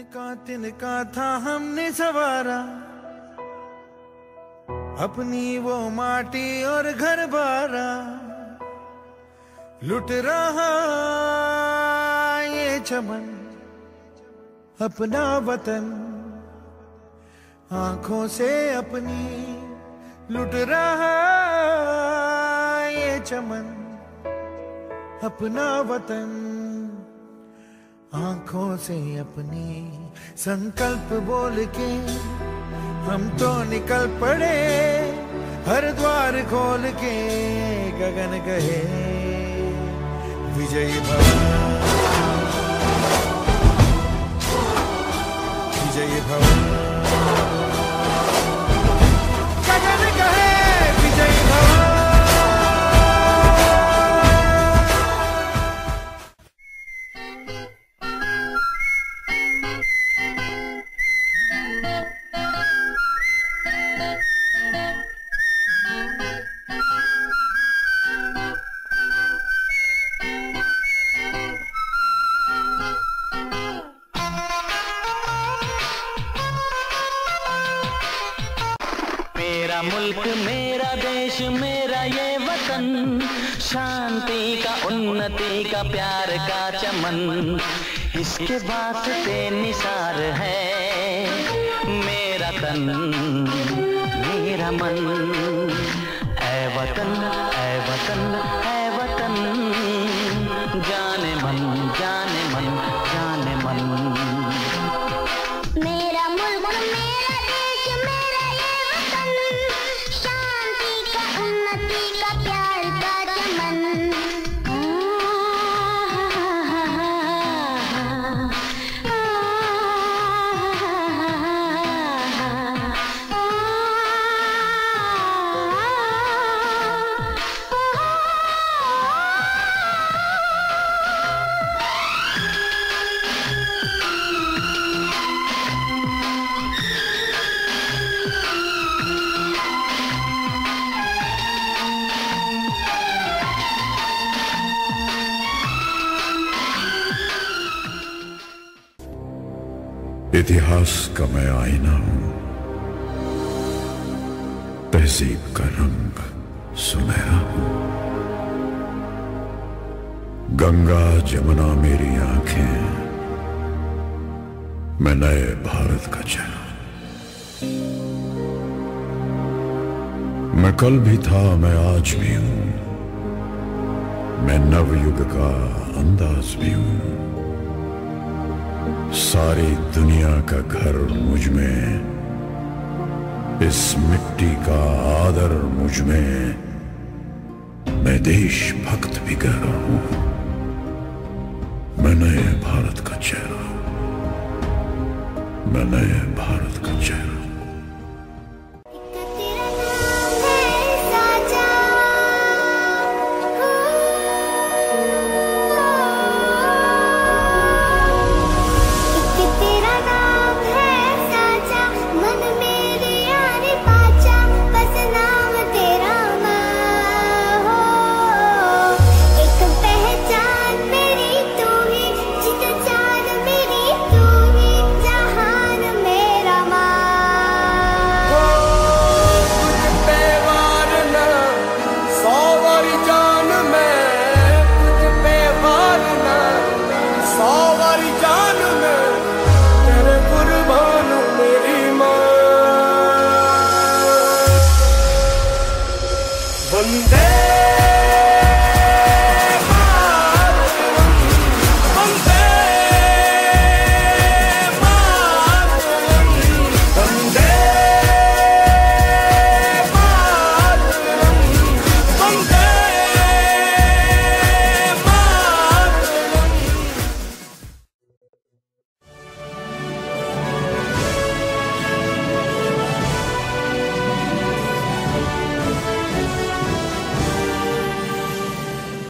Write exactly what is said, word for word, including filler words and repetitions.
तिनका तिनका था हमने सवारा, अपनी वो माटी और घर बारा। लुट रहा ये चमन अपना वतन, आंखों से अपनी लुट रहा ये चमन अपना वतन, आंखों से अपनी। संकल्प बोल के हम तो निकल पड़े, हर द्वार खोल के गगन कहे विजयी भव, विजयी भव, गगन कहे विजयी भव। मेरा मुल्क मेरा देश मेरा ये वतन, शांति का उन्नति का प्यार का चमन, इसके वास्ते निसार है मेरा तन मेरा मन। ऐ वतन ऐ वतन ऐ वतन, जाने मन जाने मन जाने मन। मेरा मुल्क मेरा देश मेरा ये वतन, शांति का उन्नति का प्यार का चमन। इतिहास का मैं आईना हूं, तहजीब का रंग सुनहरा हूं। गंगा जमुना मेरी आंखें, मैं नए भारत का चेहरा। मैं कल भी था मैं आज भी हूं, मैं नवयुग का अंदाज भी हूं। सारी दुनिया का घर मुझ में, इस मिट्टी का आदर मुझ में। मैं देशभक्त भी गहरा हूं, मैं नए भारत का चेहरा, मैं नए भारत